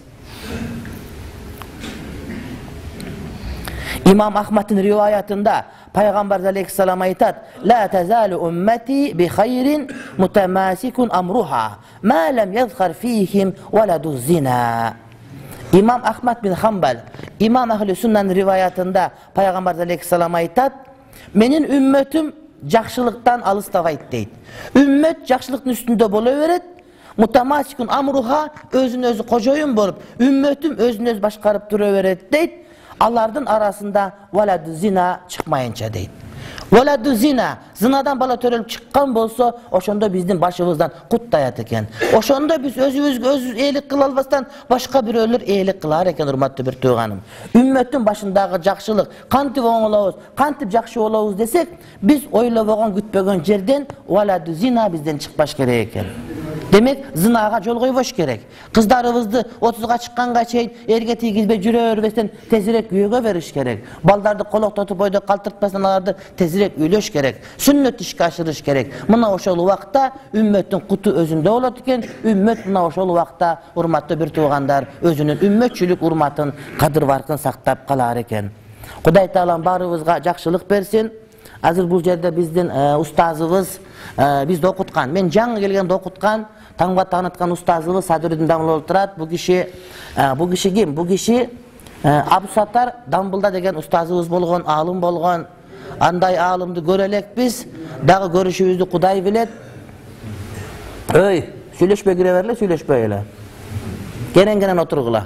İmam Ahmet'in rivayetinde Peygamber Aleyhisselam aytat: "La tazalu ummeti bi hayrin mutamasikun amruha ma lem yazhar fihim veladuz zina." İmam Ahmet bin Hanbal, İmam Ehl-i Sünnet'in rivayetinde Peygamber Aleyhisselam aytat: "Menin ümmetim jakşılıktan alыстabайт" deyit. Ümmet jakşılıktın üstünde bolaveret, mutamasikun amruha, özün özü kojoyun bolup, ümmetim özün öz başkarıp dura beret deyt. Alardın arasında valadu zina çıkmayınca deyt. Valadu zina, zinadan bala törülüp çıkkan bolsa, oşonda bizden başımızdan kutlayat eken. Oşonda biz özümüzge öz eylik kılalbastan başka bir ölür eylik kılar eken, hurmatlı bir tuğanım. Ümmetin başındagı jakşılık, kantip oňolabız, kantip jakşı bolabız desek, biz oylabagan gütbegen jerden valadu zina bizden çıkbaş gerek eken. Demek zinaga jol koyboş gerek. Kızlarыбызды 30'ga çıkkanga çeyin erge tiygizbe jüre örbesten tezirek üyege veriş gerek. Baldardy koloktotup oyda kaltırtpasan alardy tezirek üylöş gerek. Sünnet işke aşırış gerek. Mına oşol wagtda ümmetin kutu özünde bolat eken, ümmet mına oşol wagtda urmatly bir tuğandar özünün ümmetçilik urmatyn, kadyr barkyn saktap kalar eken. Hudaý Taala barybızga jakşylyk bersin. Hazır bu jerde bizden ustazыбыз bizde okutkan. Men жаңы келgende okutkan, tаңга tanıtkan ustazыбыз Sadiriddin Damla oturat. Bu kişi kim? Bu kişi Abu Sattar Dambılda degen ustazыбыз bolgon, alım bolgon. Anday alımdy görelek biz. Dagı görüşübüzdü Hudaý bilet. Öy, süýleşme gireberle, süýleşme ele. Genen oturgula.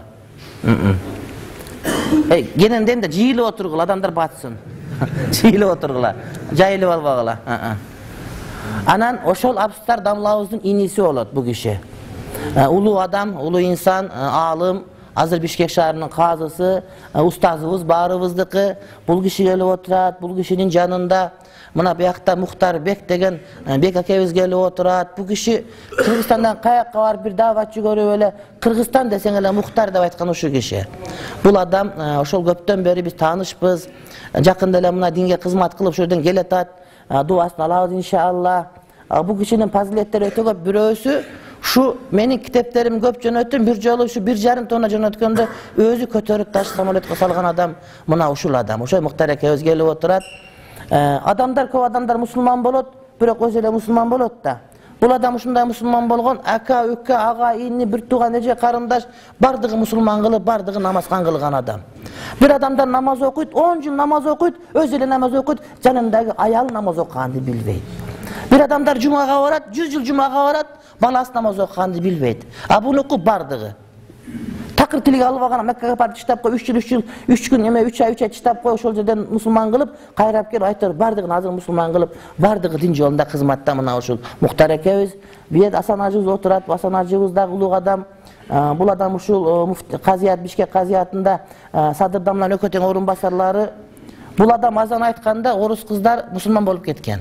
Genenden de jiyili oturgula, adamlar batsın. Jiyili oturgula. Jayılı albagıla. Anan oşol Abstar Damlavyzyň inisi bolat bu kişi. Ulu adam, ulu insan, alım, hazır Bişkek şaharının kazısı, ustazыбыз barыбızdyky. Bul kişi gelip oturat, bul kişinin janında mına buyakta Muhtar Bek degen Bek akebiz gelip oturat. Bu kişi Kırgızstandan kayakka var bir davatçı görüp öyle Kırgızstan desen ele Muhtar dep aytkan uşu kişi. Bul adam oşol köpten beri biz tanışpız. Jakynda ele mına dinge kızmat kılıp şuradan geletat. Duasını alabız inşallah. Bu kişinin faziletleri öte köp. Birösü şu menin kitaplarım köp jönötüm, bir jolu şu 1,5 tonna jönötkende özü kötörüp taş samoletke salgan adam mına uşul adam. Oşo Muhtar akebiz gelip oturat. Adamlar köp adamlar musulman bolat, birok öz ele musulman bolat da. Bul adam uşunday musulman bolgon, aka, ökka, aga, inni, bir tuğan, ece, karındaş, bardığı musulman kılıp, bardığı namaz kılgan adam. Bir adamdan namaz okuyut, 10 yıl namaz okuyut, öz ele namaz okuyut, janındagi ayal namaz okugandy bilbeyt. Bir adamlar cumaga barat, 100 yıl cumaga barat, balas namaz okugandy bilbeyt. Bunuku bardığı. Takır tilig alıp algana Mekke'ge barıp çitap koy, 3 gün eme 3 ay çitap koy, oşol жерден musulman kılıp, kayrap gelip aytar, bardığın hazır musulman kılıp, bardığı din jolunda kızmatda mına oşol Muhtar akebiz. Bir Hasan Hacıbız oturat, Hasan Hacıbız da ulug adam. Bul adam uşul Kaziyat, Bişkek Kaziyatında Sadır Damlan ököteň orunbasarlary. Bul adam azan aytkanda orus kızlar musulman bolup ketken.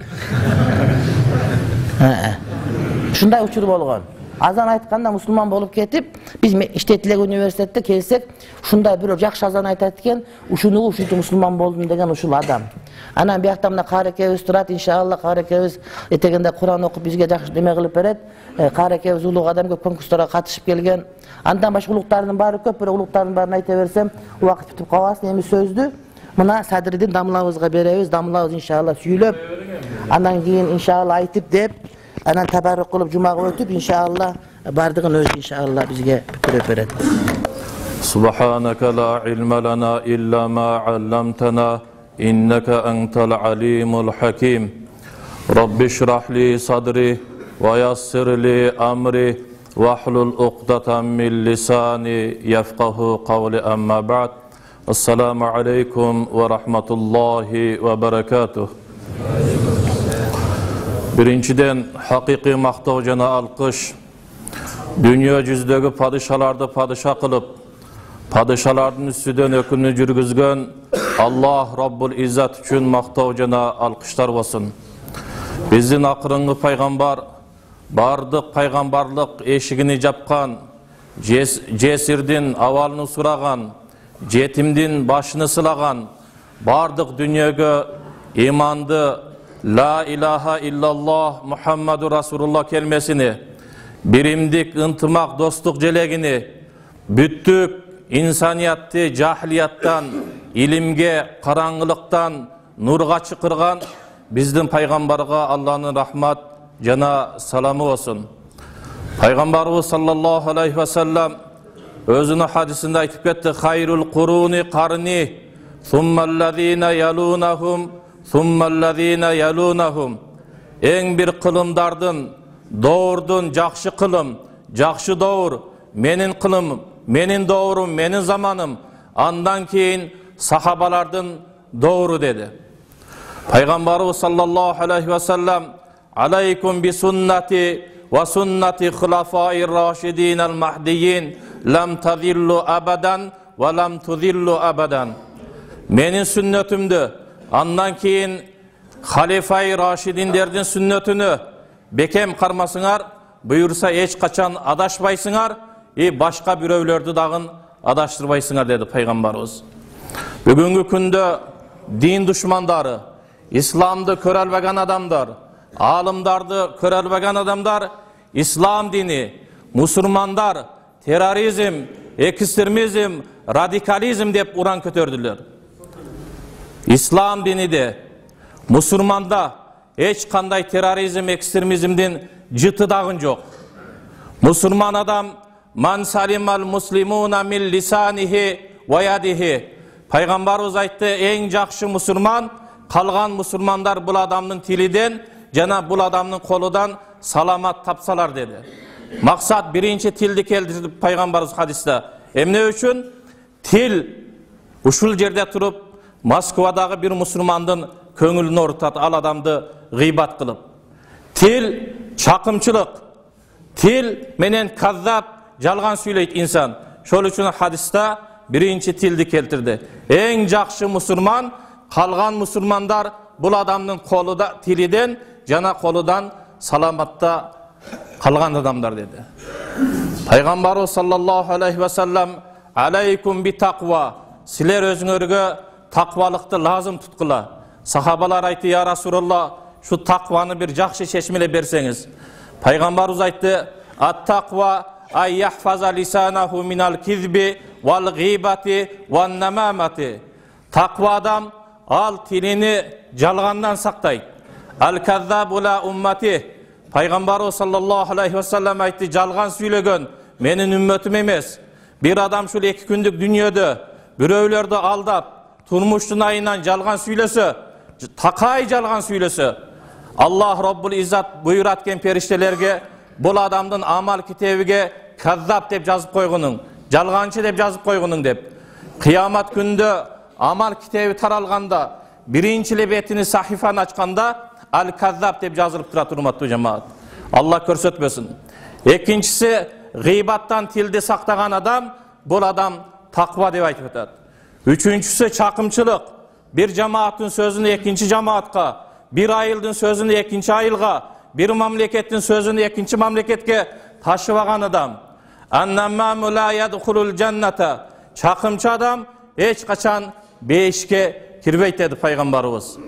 Şunday uçur bolgon. Azan aytkanda musulman bolup ketip, biz iştetilek üniversitette kelsek, şunday bir jakşı azan aytat eken, uşunu musulman boldum degen uşul adam. Anan buyakta mına Kari akebiz turat, inşallah Kari akebiz eteginde Kur'an okup bizge jakşı neme kılıp beret. Kari akebiz ulug adam köp konkurslara katışıp kelgen. Andan başka uluklarının bari köp, bir uluklarının barini ayta bersem, wagt bitip kalbasyn, emi sözdü. Mına Sadiriddin Damlavyzga berebiz, Damlavyz inşallah süýlep. Andan keyin inşallah aytıp dep, anan tabarruk kılıp cumaga ötüp inşallah bardığın özü inşallah bizge pikir beret. Subhanaka la ilme lana illa ma 'allamtana innaka entel alimul hakim. Rabbi şrah li sadri ve yassir li amri vahlul uqdatan min lisani yefqahu qawli amma ba'd. Assalamu aleykum ve rahmetullahi ve berekatuh. Birinciden hakiki maktav jana alkış, dünya yüzdegi padişalarda padişa kılıp, padişalardın üstüden ökünü jürgüzgen Allah Rabbul İzzat üçün maktav jana alkışlar bolsun. Bizdin akırıngı paygambar, bardık paygambarlık eşigini japkan, cesirdin avalını suragan, jetimdin başını sılagan, bardık dünyaga imandı, La ilahe illallah Muhammedur Rasulullah kelimesini, birimdik, ıntımak, dostluk jelegini, büttük insaniyatty jahiliyattan, ilimge, karangılıktan, nurga çıkırgan bizdin paygambarga Allah'ın rahmat jana salamı olsun. Paygambarımız sallallahu aleyhi ve sellem özünü hadisinde aytıp ketdi, hayrul kuruni qarni, thummallazina yalunahum, thummallazina yalunahum. En bir kılımdardın, doğurdun, jakşı kılım, Жақшы дауыр, менин қылым, менин дауырым, менин заманым, андан кейін сахабалардың дауыры деді. Пайғамбарымыз саллаллаху алейхи ва саллам: "Алейкум би суннати ва суннати хулафаир рашидин ал-махдиин, лам тазиллу абадан ва лам тузиллу абадан." Менин сүннетімді, андан кейін халифай рашидиндердің сүннетіні бекем қармасыңар, бұйырса еш қачан адашпайсыңар, башқа біреулерді дағын адаштырбайсыңар деді пайғамбарымыз. Бүгінгі күнде дин дұшмандары, исламды көрелбеген адамдар, алымдарды көрелбеген адамдар, ислам дини, мұсылмандар, терроризм, экстремизм, радикализм деп уран көтерділер. Ислам дини де, мұсылманда еш қандай терроризм, экстремизмден жыты дағын жоқ. Мұсылман адам ман салимал муслимуна мин лисанихи ва ядихи. Пайғамбарымыз айтты, ең жақсы мұсылман, қалған мұсылмандар бұл адамның тіліден, жана бұл адамның қолыдан саламат тапсалар деді. Мақсат бірінші тілді келді пайғамбарымыз хадисте. Эмне үшін? Тіл ушул жерде тұрып, Москвадағы бір мұсылмандың көңілін ортат, ал адамды ғибат қылып. Тіл чақымчылық, тіл менен каззаб, жалған сөйлейді инсан. Шол үшін хадисте бірінші тілді келтірді. Ең жақсы мұсылман, қалған мұсылмандар бұл адамның қолыда тіліден, жана қолыдан саламатта қалған адамдар деді. Пайғамбарымыз саллаллаху алейхи ва саллам: "Алейкум би тақва." Сілер өзіңерге тақвалықты лазым тұтқыла. Сахабалар айтты: "Я Расулалла, шу тақваны бір жақсы шешмеле берсеңіз." Пайғамбарымыз айтты: "Ат-тақва ай яхфаза лисанаху минал кизби вал ғибати ван намамати." Тақва адам ал тілini жалғандан сақтайды. Ал-каззабу ла уммати. Пайғамбарымыз саллаллаху алейхи ва саллам айтты: "Жалған сөйлеген менің үмметім емес." Bir adam şu 2 күндік дүниеде біреулерді алдап, turmuştun ayından жалған сөйлесе, тақай жалған сөйлесе, Allah Rabbul İzzat buyuratken periştelerge бұл адамдың амал китебиге каззаб деп жазып қойғының, жалғаншы деп жазып қойғының деп. Қиямат күнде амал китеби таралғанда, біріншілі бетini сахифаны açқанда al-каззаб деп жазылып тұрады, урматтуу жамаат. Allah көрсөтпөсүн. Екіншісі, ғибаттан тілді сақтаған адам, бұл адам тақва деп айтып өтеді. Üçüncüsü çakımçılık. Bir cemaatin sözünü ikinci cemaatga, bir ayıldın sözünü ikinci ayılga, bir memleketin sözünü ikinci memleketke taşıvagan adam. Annammamu la yadkhulul cennete. Çakımçı adam hiç kaçan beşike kirveyt dedi Peygamberimiz.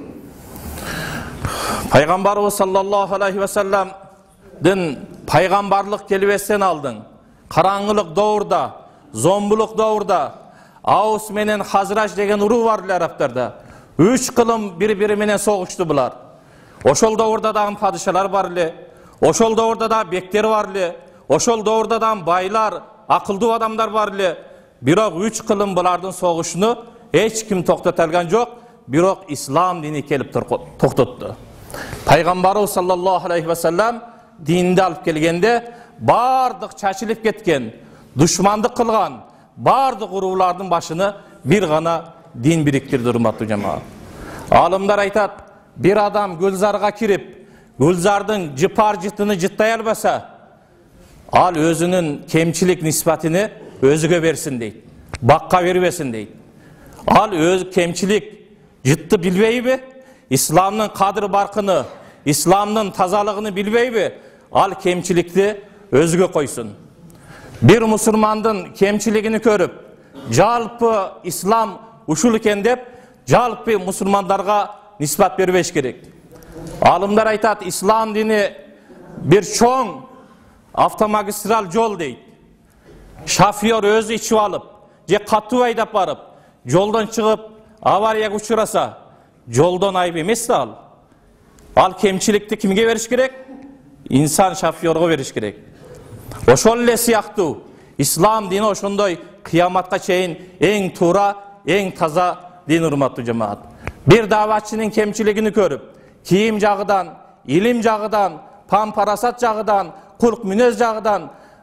Peygamberimiz sallallahu aleyhi ve sellem din peygamberlik kelimesinden aldın. Karanlık doğurda, zombuluk doğurda, Aus menen Hazraç degen uru vardı Araplarda. 3 kılım bir-biri menen soğuştu bular. Oşol doğurda da padişalar varlı. Oşol doğurda da bekleri varlı. Oşol doğurda da baylar, akıllı adamlar varlı. Biroq 3 kılım bulardın soğuşunu hiç kim toxtatalgan yok. Biroq İslam dini kelip toxtatdı. Peygamberimiz sallallahu aleyhi ve sellem dinde alıp kelgende bardık çaçılıp ketken, düşmandık kılgan, bardık uruvlardın başını bir gana din biriktirdi hurmatlı cemaat. Alımlar aytat, bir adam gülzarga kirip, gülzardın jıpar jıtını jıttay albasa, al özünün kemçilik nispatini özüge versin deydi. Bakka vermesin deydi. Al öz kemçilik jıttı bilbeyi mi? İslam'ın kadir barkını, İslam'ın tazalığını bilbeyi mi? Al kemçilikti özüge koysun. Bir Müslümandın kemçiligini körüp, jalpı İslam uşul eken dep, jalpı Müslümanlarga nisbat berbeş gerek. Alımlar aytat, İslam dini bir çoğun avtomagistral yol deydi. Şafıyor özü içi alıp, je katı aydap barıp, yoldan çıkıp avariya uçurasa, yoldan ayıp emes al. Al kemçilikti kimge veriş gerek? İnsan şafyorga veriş gerek. Oşolle siyahtı İslam dini oşondoy kıyamatka çeyin en tura, en taza din hurmatlı cemaat. Bir davatçının kemçiligini körüp, kiyim jagıdan, ilim jagıdan, pamparasat jagıdan, kulk münez jagıdan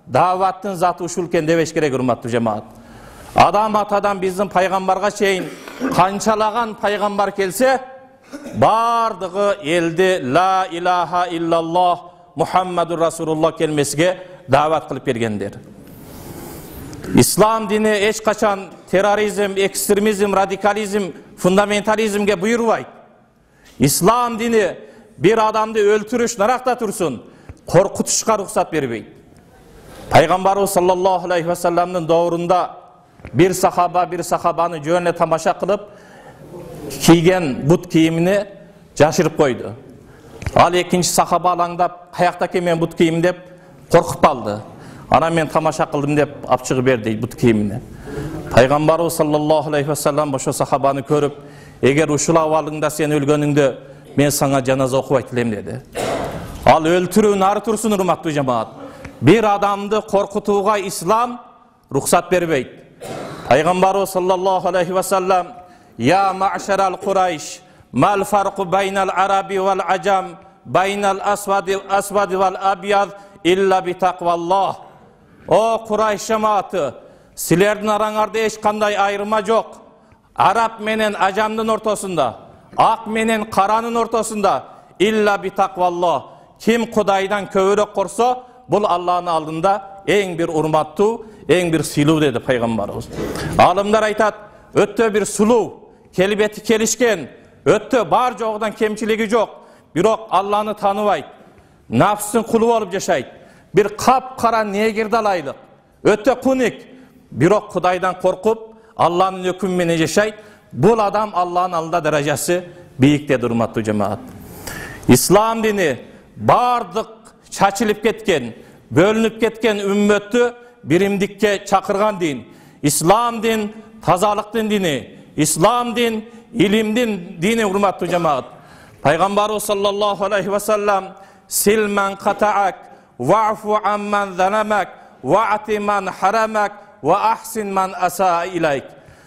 davаттın zаты ушул экен дебеш керек, урматтуу жамаат. Адам атадан биздин пайгамбарга чейин канчалаган пайгамбар келсе, бардыгы элди ла илаха иллаллах Мухаммадур Расулуллах келмесиге дават кылып бергендер. Ислам дини эч качан терроризм, экстремизм, радикализм, фундаментализмге буйрубайт. Ислам дини bir adamды өлтүрүш наракта турсун, коркутушка рухсат бербейт. Пайгамбарыбыз саллаллаху алейхи ва салламдын доорунда bir сахабаны жөнүнө тамаша кылып, кийген бут кийимини жашырып койду. Ал экинчи сахаба алаңдап, каякта экен мен бут кийим деп коркуп калды. Ана мен тамаша кылдым деп алып чыгып берди бут кийимини. Пайгамбарыбыз саллаллаху алейхи ва саллам ошо сахабаны көрүп, эгер ушул абалыңда сен өлгөнүңдө мен саңа жаназа окубайт элем деди. Ал өлтүрүү нары турсун, урматтуу жамаат. Bir adamды коркутууга ислам рухсат бербейт. Пайгамбарыбыз саллаллаху алейхи ва саллам: "Я ма'шарал Курайш, мал фарқу байнал араби вал аджам, байнал асвади вал абияд илля би тақваллах." О Курайш жамааты, силердин араңарда эч кандай айырма жок. Араб менен ажамдын ортосунда, ак менен каранын ортосунда илля би тақваллах. Ким Кудайдан көбүрөөк корсо, бул Аллахтын алдында эң бир урматтуу, эң бир сыйлуу деди пайгамбарыбыз. Алымдар айтат, өттө бир сулуу, келбети келишкен, өттө бар жогудан кемчилиги жок, бирок Аллахны тааныбайт, нафстын кулу болуп жашайт. Bir капкара негирди алайлык, өттө куник, бирок Кудайдан коркуп, Аллахнын өкүмү менен жашайт. Бул адам Аллахнын алдында даражасы бийик деди, урматтуу жамаат. Ислам дини бардык чачылып кеткен, бөлүнүп кеткен үммөттү биримдикке чакырган дин. Ислам дин тазалыктын дини, ислам дин илимдин дини, урматтуу жамаат. Пайгамбарыбыз саллаллаху алейхи ва саллам: "Сил ман катаак, ва'фу амман заламак, ва'ти ман харамак, ва ахсин ман асаа илайк."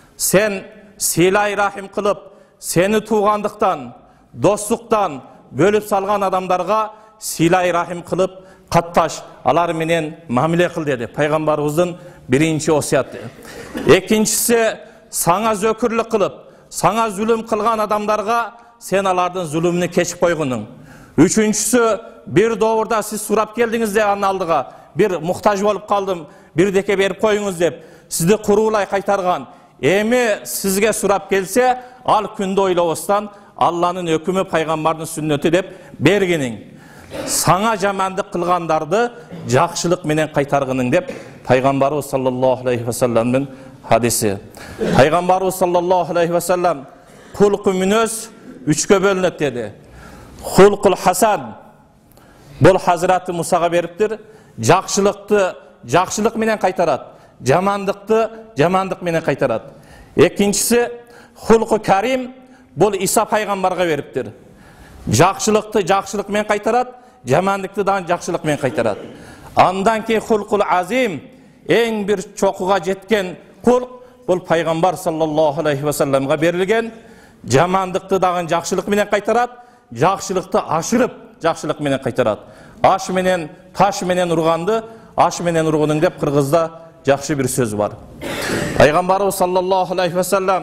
Сен силай рахим кылып, сени туугандыктан, достуктан бөлүп салган адамдарга силай рахим кылып, катташ, алар менен мамиле кыл деди пайгамбарыбыздын биринчи осуяты. Экинчиси, саңа зөкүрлүк кылып, саңа зулум кылган адамдарга сен алардын зулумун кечип койгонуң. Үчүнчүсү, bir доорда сиз сурап келдиңиз де анын алдыга, bir муктаж болуп калдым, бирдеке берип коюңуз деп, сизди куруулай кайтарган. Эми сизге сурап келсе, ал күндө ойлобостан Алланын өкүмү, пайгамбардын сүннөтү деп бергениң. Саңа жамандык кылгандарды жакшылык менен кайтаргының деп пайгамбарыбыз саллаллаху алейхи ва салламдын хадиси. Пайгамбарыбыз саллаллаху алейхи ва саллам кулку мүнөз үчкө бөлүнөт деди. Хулкул хасан, бул Hazreti Musa'га бериптир. Жакшылыкты жакшылык менен кайтарат, жамандыкты жамандык менен кайтарат. Экинчиси хулку карим, бул Иса пайгамбарга бериптир. Жакшылыкты жакшылык менен кайтарат, жамандыкты да жакшылык менен кайтарат. Андан кийин хулкул азим, эң бир чокуга жеткен кулк, бул пайгамбар саллаллаху алейхи ва салламга берилген. Жамандыкты дагы жакшылык менен кайтарат, жакшылыкты ашырып жакшылык менен кайтарат. Аш менен таш менен урганды, аш менен ургунуң деп кыргызда жакшы бир сөз бар. Пайгамбарыбыз саллаллаху алейхи ва саллам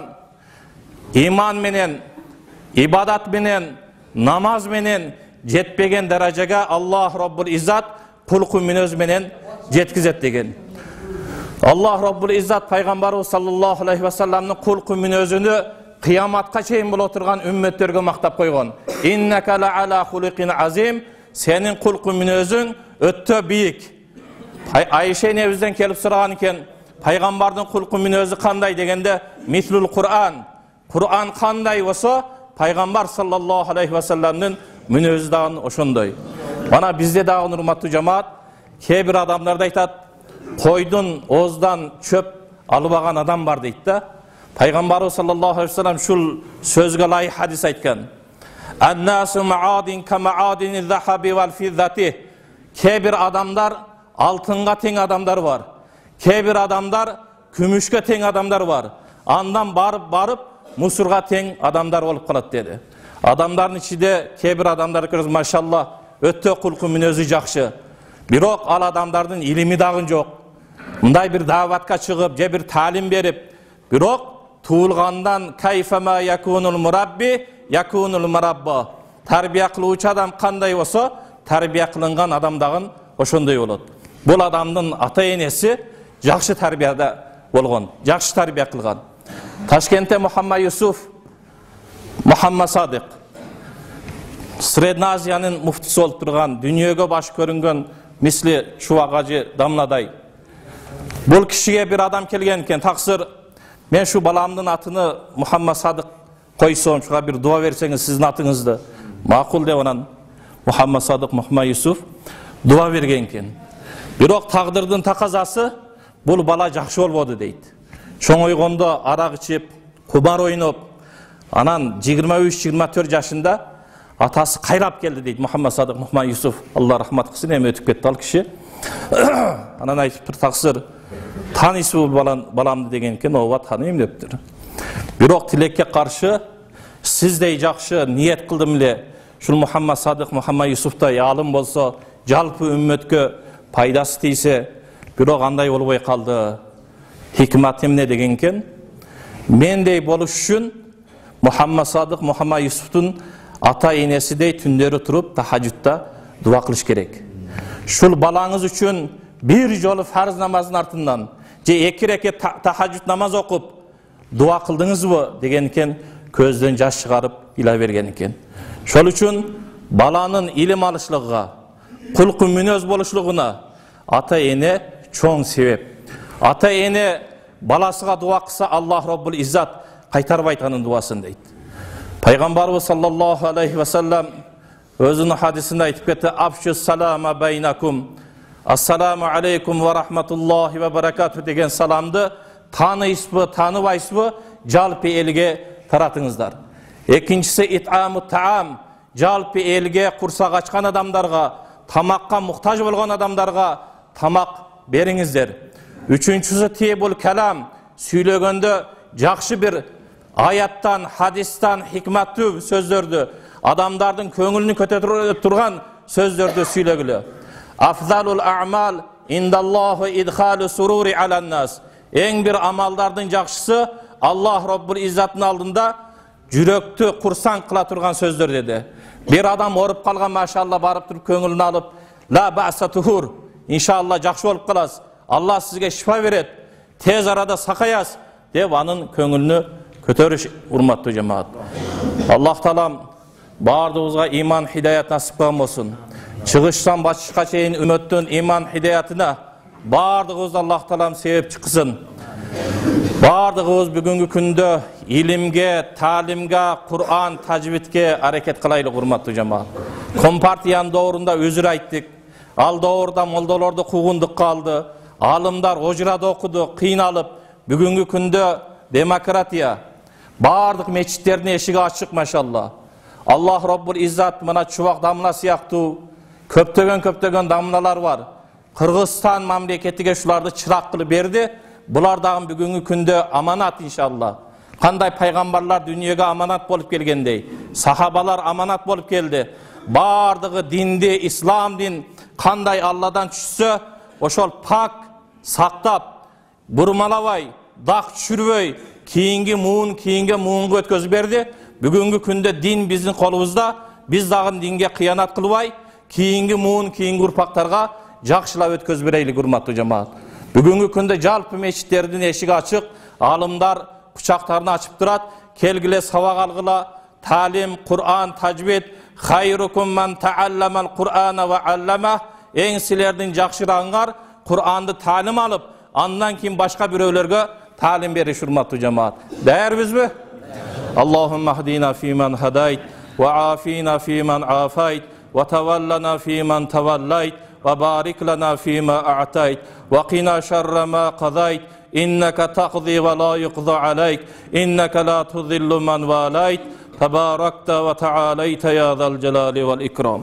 иман менен, ибадат менен, намаз менен жетпеген даражага Аллах Роббул Иззат кулку мүнөз менен жеткизет деген. Аллах Роббул Иззат пайгамбарыбыз саллаллаху алейхи ва салламдын кулку мүнөзүнү кыяматка чейин боло турган үммөттөргө мактап койгон. Иннака ла ала хулуқин азим, сенин кулку мүнөзүң өттө бийик. Айша энебизден келип сураган экен, пайгамбардын кулку мүнөзү кандай дегенде, мислул Кур'ан. Кур'ан кандай болсо, пайгамбар саллаллаху алейхи ва салламдын мүнөзү дагы ошондой. Мана бизде дагы урматтуу жамаат, кээ бир адамдар айтат, койдун ооздан чөп албаган адам бар дейт да. Пайгамбарыбыз саллаллаху алейхи ва саллам шул сөзгө ылайык хадис айткан. Ан-насу маадин ка маадини захаби вал фиддати. Кээ бир адамдар алтынга тең адамдар бар. Кээ бир адамдар күмүшкө тең адамдар бар. Андан барып мусурга тең адамдар болуп калат деди. Адамдардын ичинде кээ бир адамдар көрөсүз, машалла, өтө кулку мүнөзү жакшы. Бирок ал адамдардын илими дагы жок. Мындай бир даватка чыгып, же бир талим берип, бирок туулгандан кайфама якунул мурабби якунул мурабба. Тарбия кылуучу адам кандай болсо, тарбия кылынган адам дагы ошондой болот. Бул адамдын ата-энеси жакшы тарбияда болгон, жакшы тарбия кылган. Ташкентте Мухаммад Юсуф, Мухаммад Садык, Средна Азиянын муфтиси болуп турган, дүйнөгө баш көрүнгөн мисли Шубак ажы Дамнадай. Бул кишиге бир адам келген экен, таксыр мен шу баламдын атыны Мухаммад Садык койсом, шуга бир дуа берсеңиз сиздин атыңызды. Макул деп анан Мухаммад Садык Мухаммад Юсуф дуа берген экен. Бирок тагдырдын таказасы бул бала жакшы болбоду дейт. Чоңойгондо арак ичип, кумар ойноп, анан 23-24 жашында атасы кайрап келди дейт Мухаммад Садык Мухаммад Юсуф. Алла рахмат кылсын, эми өтүп кетти ал киши. Анан айтыптыр, таксыр танысыз бул баламды деген экен, ооба таныйм дептир. Бирок тилекке каршы сиздей жакшы ниет кылдым эле. Шул Мухаммад Садык Мухаммад Юсуфтай алым болсо, жалпы үммөткө пайдасы тийсе, бирок андай болбой калды. Hikmat emne degenken, mendey boluş üçün Muhammed Sadık Muhammed Yusuf'un ata-enesidey tündörü turup tahajjudda dua kılış gerek. Şul balağınız üçün bir jolu farz namazın артынан же 2 reket tahajjud namaz okup dua kıldınız mı degenken көздөн жаш чыгарып ила берген экен. Şol üçün balanın ilim alışlığına, kulku münöz boluşluğuna ata-ene çoğun sebep. Ата-эне баласыга дуа кылса, Аллах Роббул Иззат кайтарбайт анын дуасын дейт. Пайгамбарыбыз саллаллаху алейхи ва саллам өзүнүн хадисинде айтып кетти: "Афшу салама байнакум. Ассаламу алейкум ва рахматуллахи ва баракату" деген саламды таанысызбы, тааныбайсызбы, жалпы элге таратыңыздар. Экинчиси ит'аму таам, жалпы элге курсак ачкан адамдарга, тамакка муктаж болгон адамдарга тамак бериңиздер. Üçüncüsü tebul kelam, süylөгөндө жакшы bir ayattan, hadistan, hikmattүү sözdördü, adamdardын көңүлүн көтөрүп турган sözdördü süylөгүлө. Afzalul a'mal indallahu idhalu sururi alan nas. Эң bir amaldардын жакшысы Allah Rabbul İzzat'ın алдында жүрөктү курсан кыла турган сөздөр dedi. Bir adam orup kalgan maşallah barıp turup көңүлүн alıp la ba'sa tuhur, inşallah жакшы болуп каласыз. Allah sizge şifa veret, tez arada sakayas deb anın köngülünü kötörüş urmatlı cemaat. Allah talam bardığızga iman hidayet nasip kılgan olsun. Çıgıştan başka şeyin ümmöttün iman hidayetine bardığız Allah talam sebep çıksın. Bardığız bugünkü күндө ilimge, talimge, Kur'an, tacvidge hareket kılaylı urmatlı cemaat. Kompartiyanın doğrunda özür ayttık. Al doğruda moldalarda kugunduk kaldı. Alımlar ojrada okudu, kıynalıp, bugünkü күндө demokratiya, bardıq meçitlerin eşiği açık maşallah. Allah Rabbul İzzat mana Çubak damla siyaktуу köptөгөн damlalar var. Kırgızstan mamleketiге şulardı çırak kılıp berdi. Bular dagы bugünkü күндө amanat inşallah. Kanday paygambarlar dünyaya amanat bolup kelgendey, sahabalar amanat bolup geldi. Bardığı dindi, İslam din kanday Allah'dan düşse, oşol pak saqtap, burmalabay, dağ çürüböy, kiyingi muğunga ötközüp berdi. Bugünkü күндө din bizin kolumuzda, biz dağın dinge kıyanat kılbay, kiyingi urpaktarga jakşılap ötközüp bereylik urmatlı cemaat. Bugünkü күндө жалпы meçitlerinin eşiği açık, alımlar kucaklarını açıp durat, kelgile savak algıla, talim, Kur'an, tacvid, hayrukum men ta'allamal Kur'ana ve allamah, en silerden jakşırağınlar, Kur'an'da talim alıp, andan kim başka bireylerge talim beriş hurmatlı cemaat. Değer biz mi? Allahümme hdina fîmen hadayt, ve afina fîmen afayt, ve tevallana fîmen tevallayt, ve barik lana fîme a'tayt, ve qina şerre ma qadayt, inneke taqdi ve la yuqda aleyk, inneke la tuzillu men valayt, tebarakta ve tealeyte ya zal celali vel ikram.